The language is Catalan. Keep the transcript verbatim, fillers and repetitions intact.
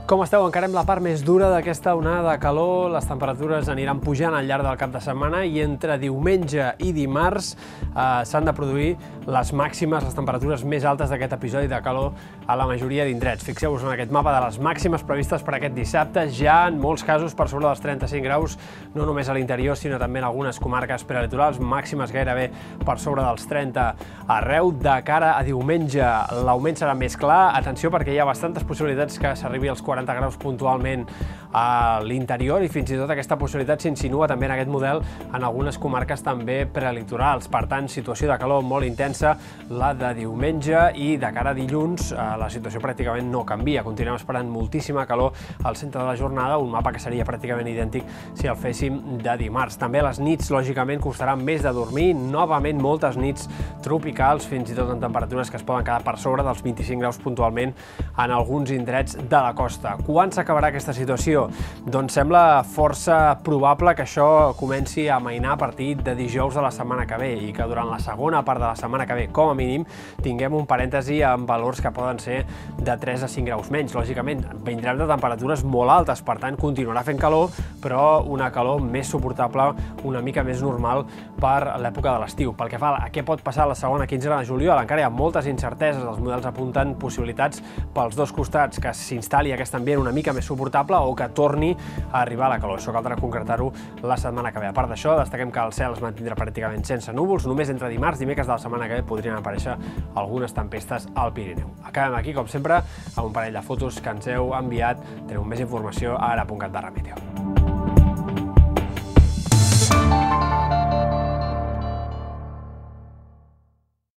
Com esteu? Encarem la part més dura d'aquesta onada de calor. Les temperatures aniran pujant al llarg del cap de setmana i entre diumenge i dimarts eh, s'han de produir les màximes, les temperatures més altes d'aquest episodi de calor a la majoria d'indrets. Fixeu-vos en aquest mapa de les màximes previstes per aquest dissabte, ja en molts casos per sobre dels trenta-cinc graus, no només a l'interior, sinó també en algunes comarques prelitorals, màximes gairebé per sobre dels trenta arreu. De cara a diumenge l'augment serà més clar. Atenció, perquè hi ha bastantes possibilitats que s'arribi als quaranta graus puntualment a l'interior i fins i tot aquesta possibilitat s'insinua també en aquest model en algunes comarques també prelitorals. Per tant, situació de calor molt intensa la de diumenge i de cara a dilluns la situació pràcticament no canvia. Continuem esperant moltíssima calor al centre de la jornada, un mapa que seria pràcticament idèntic si el féssim de dimarts. També a les nits, lògicament, costarà més de dormir. Novament, moltes nits tropicals, fins i tot en temperatures que es poden quedar per sobre dels vint-i-cinc graus puntualment en alguns indrets de la costa. Quan s'acabarà aquesta situació? Doncs sembla força probable que això comenci a amainar a partir de dijous de la setmana que ve i que durant la segona part de la setmana que ve, com a mínim, tinguem un parèntesi amb valors que poden ser de tres a cinc graus menys. Lògicament, vindrem de temperatures molt altes, per tant, continuarà fent calor, però una calor més suportable, una mica més normal per l'època de l'estiu. Pel que fa a què pot passar la segona quinzena de juliol, encara hi ha moltes incerteses. Els models apunten possibilitats pels dos costats, que s'instal·li aquest ambient una mica més suportable o que torni a arribar a la calor. Això caldrà concretar-ho la setmana que ve. A part d'això, destaquem que el cel es mantindrà pràcticament sense núvols. Només entre dimarts i dimecres de la setmana que ve podrien aparèixer algunes tempestes al Pirineu. Acabem aquí, com sempre, amb un parell de fotos que ens heu enviat. Teniu més informació a ara punt cat barra meteo.